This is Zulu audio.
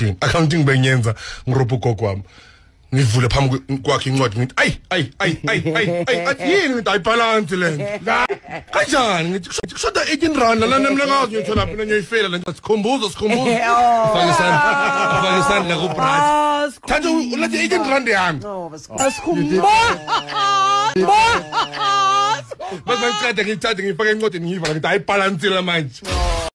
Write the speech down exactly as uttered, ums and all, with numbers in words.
accounting benyenza ngirobha ugogo wami ngivule phambi kwakhe incwadi ngithi ay ay ay ay ay ay yini ngithi ayibalance lento kanjani ngithi kushoda eighteen rand la nemle ngazi ngithola phela ngiyoyifela lento sikhumbuzo sikhumbuzo ufake isandla ufake isandla ku brother thatha ulethe eighteen rand yami asikhumba bese ngicede ngithathe ngifake incwadi ngiyivala ngithi ayibalance la manje